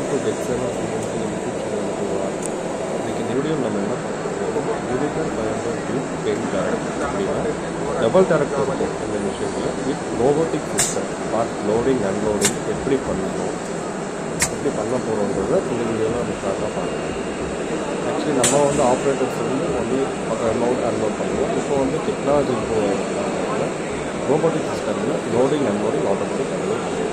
to Dexena YouTube channel. இன்னைக்கு இந்த video நம்ம என்ன பார்க்கறோம், யூனிகர் 500 வித் பெயின் டைரக்ட் அப்படின்னா டபுள் டைரக்ட் இருக்கும் இந்த விஷயத்தில் with robotic system part loading unloading எப்படி பண்ணணும், எப்படி பண்ண போகிறோன்றத இந்த வீடியோவில் நம்ம ஸ்டார்ட்டாக பார்க்கலாம். ஆக்சுவலி நம்ம வந்து ஆப்ரேட்டர்ஸ் வந்து ஒன்லி லோட் அன்லோட் பண்ணுவோம். இப்போ வந்து டெக்னாலஜி இம்ப்ரூவ் ஆகிருக்கிறதுனால ரோபோட்டிக் சிஸ்டமில் லோடிங் அன்லோடிங் ஆட்டோமேட்டிக் அன்லோட் பண்ணுவோம்.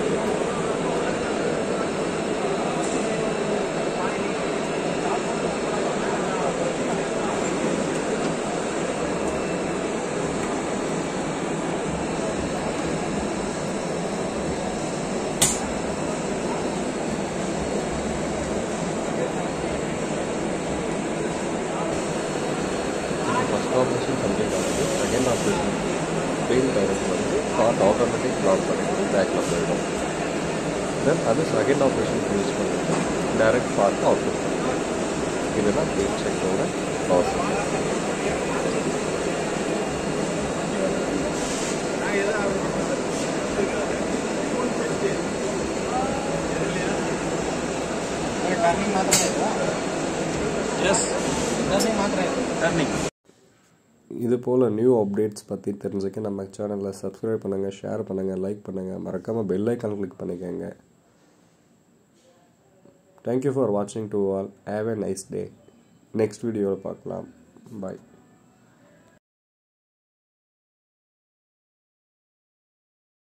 ஃபஸ்ட் ஆப்ரேஷன் கம்ப்ளீட் ஆகுது. செகண்ட் ஆப்ரேஷன் பெயின் டைரக்ட் வந்து பார்ட் ஆட்டோமேட்டிக் லாக் பண்ணிட்டு பேக்கில் போயிடும். தென் அது செகண்ட் ஆப்ரேஷன் ஃபினிஷ் பண்ணிட்டு டைரக்ட் பார்ட் அவுட்புட் பண்ணுவோம். இதுதான் பெயின் செக்கோட ப்ராசஸ். இது போல் நியூ அப்டேட்ஸ் பற்றி தெரிஞ்சுக்க நம்ம சேனலில் சப்ஸ்கிரைப் பண்ணுங்கள், ஷேர் பண்ணுங்கள், லைக் பண்ணுங்கள், மறக்காமல் பெல் ஐக்கான் கிளிக் பண்ணிக்கோங்க. தேங்க்யூ ஃபார் வாட்சிங் to all. Have a nice day. Next வீடியோவில் பார்க்கலாம். பாய்.